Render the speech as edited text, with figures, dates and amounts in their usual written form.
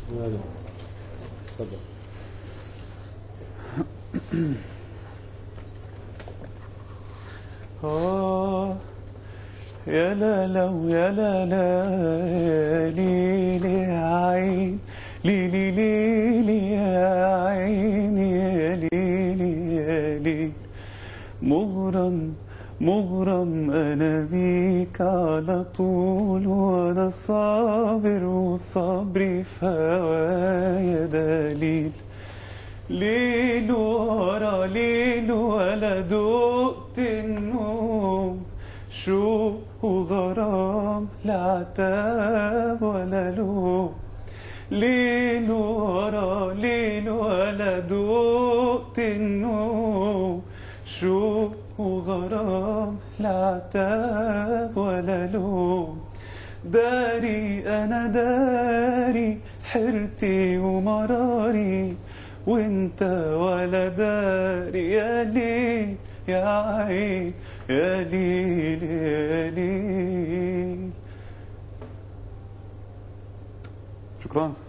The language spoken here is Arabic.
يلا تفضل. يا لا لا ويا لا لا ليلي يا عين ليلي ليلي يا عين يا ليلي يا ليل مغرم مغرم أنا بيك على طول وأنا صابر وصبري في هوايا دليل ليل ورا ليل ولا دقت النوم شوق وغرام لا عتاب ولا لوم ليل ورا ليل ولا دقت النوم شوق وغرام لا عتاب ولا لوم داري أنا داري حيرتي ومراري وانت ولا داري يا ليل يا عين يا ليل يا ليل. شكرا.